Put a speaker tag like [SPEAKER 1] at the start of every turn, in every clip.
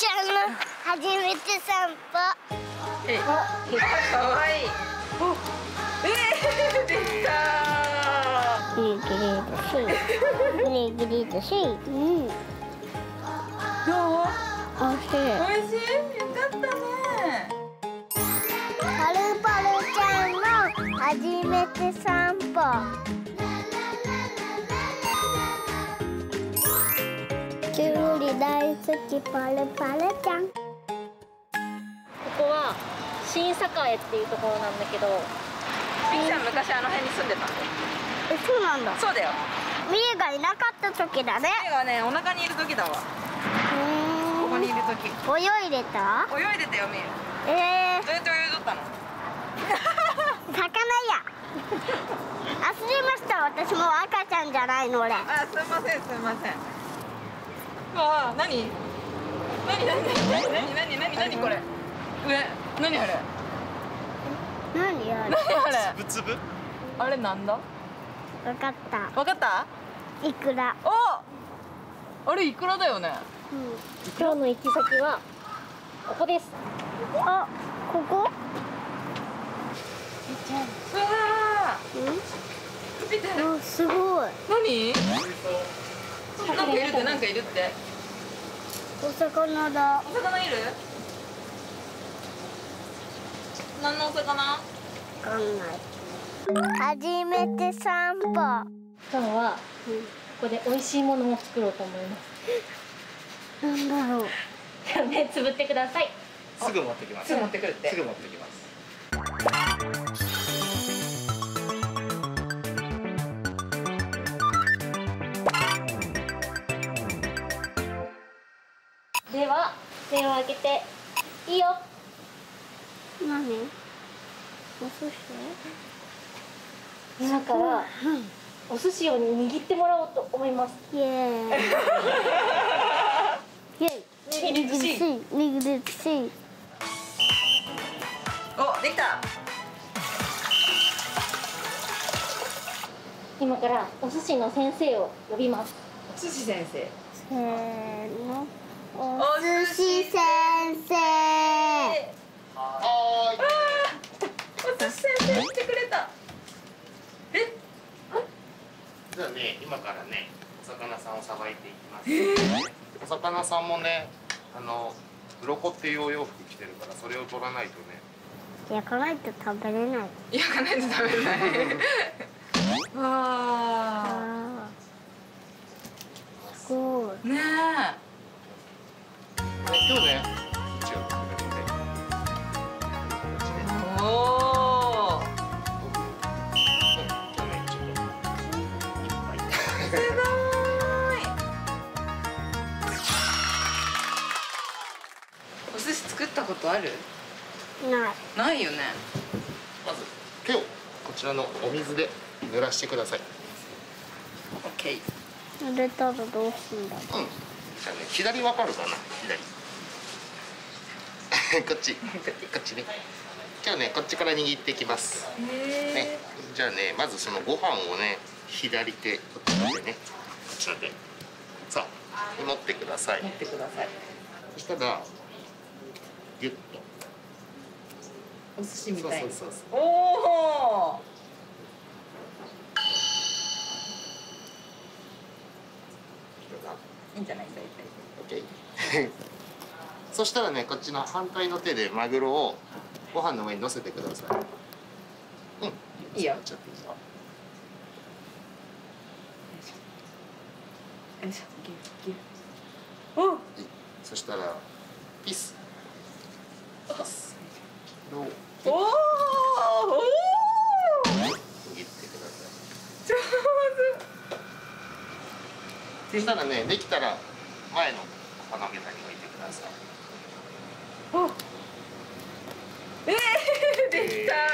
[SPEAKER 1] ちゃんの初めて散歩。
[SPEAKER 2] かわいい。できた。
[SPEAKER 1] ギリギリだし、ギリギリだし、
[SPEAKER 2] どう？
[SPEAKER 1] おいしい。
[SPEAKER 2] 美味しい？よかったね。
[SPEAKER 1] パルパルちゃんの初めて散歩。きゅうり大好きパルパルちゃん。
[SPEAKER 3] ここは新栄っていうところなんだけど、
[SPEAKER 2] みきちゃん昔あの辺に住んでたんだよ。
[SPEAKER 1] そうなんだ。
[SPEAKER 2] そうだよ。
[SPEAKER 1] みゆがいなかった時だね。
[SPEAKER 2] みゆがね、お腹にいる時だわ。ここにいる時。
[SPEAKER 1] 泳いでた？
[SPEAKER 2] 泳いでたよ、みゆ。どうやって泳いどったの？
[SPEAKER 1] 魚や。遊びました。私も赤ちゃんじゃないの俺。
[SPEAKER 2] あ、すいません、すいません。ああ、何これ。上、何あれ。
[SPEAKER 1] 何あれ。
[SPEAKER 2] 何あれ。
[SPEAKER 4] つぶつぶ。
[SPEAKER 2] あれなんだ。
[SPEAKER 1] わかった。
[SPEAKER 2] わかった。
[SPEAKER 1] いくら。
[SPEAKER 2] お。あれいくらだよね。
[SPEAKER 3] 今日の行き先はここです。
[SPEAKER 1] あ、ここ。
[SPEAKER 2] うわあ。見て。
[SPEAKER 1] お、すごい。
[SPEAKER 2] 何。なんかいるって、なんかいるって。
[SPEAKER 1] お魚だ。
[SPEAKER 2] お魚いる。何のお魚。
[SPEAKER 1] わかんない。初めて散歩。
[SPEAKER 3] 今日はここで美味しいものを作ろうと思います。
[SPEAKER 1] なんだろう。
[SPEAKER 3] じゃあ目つぶってください。
[SPEAKER 4] すぐ持ってきます。
[SPEAKER 2] すぐ持ってくるって。
[SPEAKER 4] すぐ持ってきます。
[SPEAKER 3] では目を開けていいよ。
[SPEAKER 1] 何？お寿司？
[SPEAKER 3] 今からお寿司を握ってもらおうと思います。
[SPEAKER 1] イエーイ。イエーイ。
[SPEAKER 2] 握り寿司。
[SPEAKER 1] 握り寿司。
[SPEAKER 2] お、できた。
[SPEAKER 3] 今からお寿司の先生を呼びます。
[SPEAKER 2] お寿司先生。
[SPEAKER 1] せーの。お寿司先生。
[SPEAKER 2] お寿司先生来てくれた。
[SPEAKER 4] じゃあね、今からね、お魚さんをさばいていきます。お魚さんもね、鱗っていうお洋服着てるから、それを取らないとね。
[SPEAKER 1] 焼かないと食べれない。
[SPEAKER 2] 焼かないと食べれない。わあ。
[SPEAKER 1] あー、すごい。
[SPEAKER 2] ね
[SPEAKER 4] 今日ね、一応作るので。
[SPEAKER 2] え。おお。
[SPEAKER 4] 今日ね、ちょっといっぱい。
[SPEAKER 2] すごい。お寿司作ったことある？
[SPEAKER 1] ない。
[SPEAKER 2] ないよね。
[SPEAKER 4] まず手をこちらのお水で濡らしてください。
[SPEAKER 2] オッケー。
[SPEAKER 1] 濡れたらどうすんだ。
[SPEAKER 4] じゃあね、左わかるかな、左。こっちね。じゃあね、こっちから握っていきます。ね、じゃあね、まずそのご飯をね、左手、こっちの手ね、こっちの手。さあ、持ってください。
[SPEAKER 2] 持ってください。
[SPEAKER 4] そしたら、ギュッと。
[SPEAKER 2] お寿司みたいに。
[SPEAKER 4] そう。
[SPEAKER 2] おお。いいんじゃない？
[SPEAKER 4] オッケー。そしたらね、こっちの反対の手でマグロをご飯の上に乗せてください。
[SPEAKER 2] いいよ。
[SPEAKER 4] ちょっといいよ。
[SPEAKER 2] よいしょ。ギュ。お。
[SPEAKER 4] そしたらピス。ロー。
[SPEAKER 2] おお。
[SPEAKER 4] 握ってください。
[SPEAKER 2] 上
[SPEAKER 4] そしたらね、できたら前のこの下駄に置いてください。
[SPEAKER 2] お。できた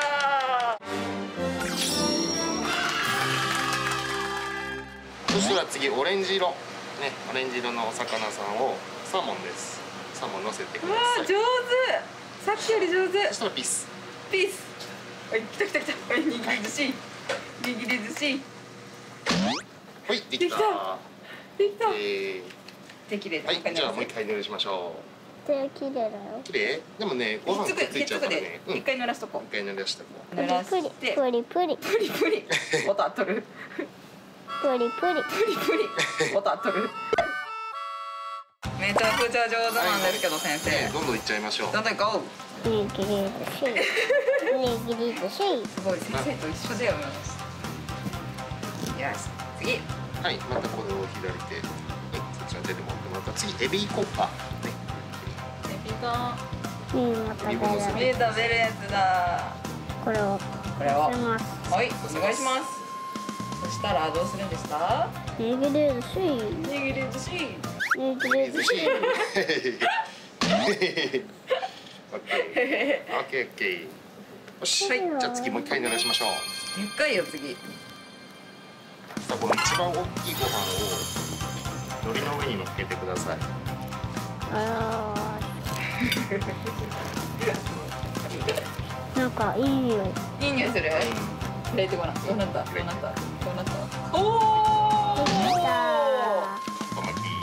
[SPEAKER 4] そしたら次オレンジ色ね、オレンジ色のお魚さんをサーモンです。サーモン乗せてく
[SPEAKER 2] ー。わ
[SPEAKER 4] ださい。
[SPEAKER 2] あ、上手。さっきより上手。
[SPEAKER 4] そしたらピース。
[SPEAKER 2] ピース。はい、来た。はい、握り寿司。
[SPEAKER 4] はい、できた。
[SPEAKER 2] できた。 手綺麗で。
[SPEAKER 4] はい、じゃあもう一回濡らしましょ
[SPEAKER 1] 手綺麗だよ。
[SPEAKER 4] う。綺麗？でもね、ご飯くっついちゃうからね。
[SPEAKER 2] 一回濡らしとこ
[SPEAKER 4] 一回濡らしたこ
[SPEAKER 2] う。濡ら
[SPEAKER 1] プリ
[SPEAKER 2] して
[SPEAKER 1] プリプリ
[SPEAKER 2] プリプリ音当たる。
[SPEAKER 1] プリプリ
[SPEAKER 2] プリプリ音当たる。めちゃくちゃ上手なんですけど先生。
[SPEAKER 4] どんどんいっちゃいましょう。
[SPEAKER 2] どんどん行こう。
[SPEAKER 1] 握り寿司握り寿司。
[SPEAKER 2] すごい先生と一緒だよ。よし次。
[SPEAKER 4] はい、またこれを左手、はい、そちら手で持ってもらったら次エビ行こうか。ね。
[SPEAKER 2] エビが
[SPEAKER 1] また出る。
[SPEAKER 2] 食べるやつだ。
[SPEAKER 1] これを
[SPEAKER 2] これを
[SPEAKER 1] します。
[SPEAKER 2] はいお願いします。そしたらどうするんでした？
[SPEAKER 1] 握り寿司
[SPEAKER 2] 握り寿司。
[SPEAKER 1] 握り寿司。
[SPEAKER 4] オッケー。オッケーオッケー。よし、はい、じゃあ次もう一回濡らしましょう。
[SPEAKER 2] ゆっかりよ次。
[SPEAKER 4] さあこの一番大きいご飯を海苔の上に乗っけてください。
[SPEAKER 1] なんかいい匂い。
[SPEAKER 2] いい匂いする。入れてごらん。どうなった？どうなった？どうなった？おお。
[SPEAKER 1] できた。
[SPEAKER 4] おまき。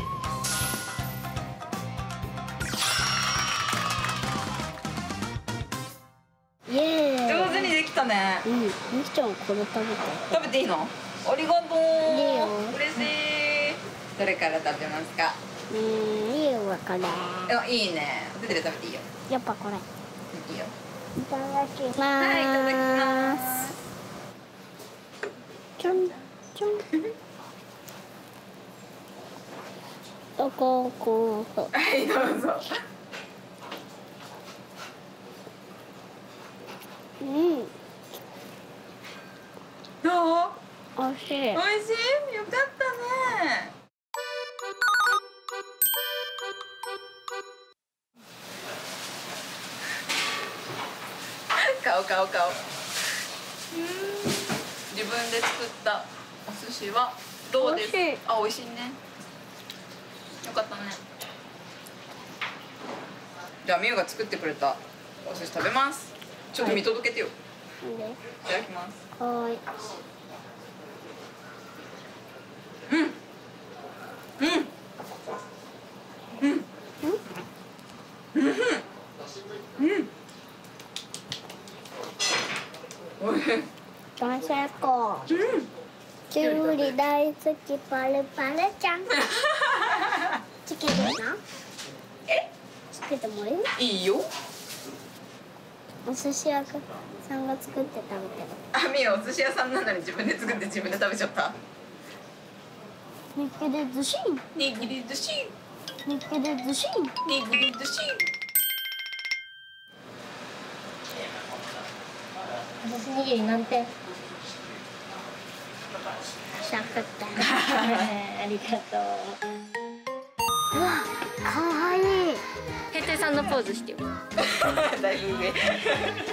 [SPEAKER 1] イエーイ。
[SPEAKER 2] 上手にできたね。
[SPEAKER 1] みきちゃんこれ食べた。
[SPEAKER 2] 食べていいの？ありがとう。
[SPEAKER 1] いいよ
[SPEAKER 2] 嬉しい。どれから食べますか？
[SPEAKER 1] いいよこれ。
[SPEAKER 2] あ、いいね。手で食べていいよ。
[SPEAKER 1] やっぱこれ。
[SPEAKER 2] いいよ。
[SPEAKER 1] いただきます。
[SPEAKER 2] はい、いただきます。
[SPEAKER 1] ちょんちょん。どこここ。
[SPEAKER 2] はい、どうぞ。どう？
[SPEAKER 1] 美味しい。
[SPEAKER 2] 美味しい？よかったね。顔。自分で作ったお寿司はどうです？
[SPEAKER 1] 美味しい。
[SPEAKER 2] あ、美味しいね。よかったね。じゃあみゆが作ってくれたお寿司食べます。ちょっと見届けてよ。いただきます。
[SPEAKER 1] はい。大成功。きゅうり大好きパルパルちゃん。つけてな。つけてもいい？
[SPEAKER 2] いいよ。
[SPEAKER 1] お寿司屋さんが作って食べてる。
[SPEAKER 2] あ、みゆお寿司屋さんなのに自分で作って自分で食べちゃった。
[SPEAKER 1] 握り寿司。
[SPEAKER 2] 握り寿司。
[SPEAKER 1] 握り寿司。
[SPEAKER 2] 握り寿司。
[SPEAKER 3] 私握り何点？
[SPEAKER 1] 100点。
[SPEAKER 3] ありがとう。
[SPEAKER 1] うわ、かわいい。
[SPEAKER 3] 平成さんのポーズしてよ。
[SPEAKER 2] だいぶ上。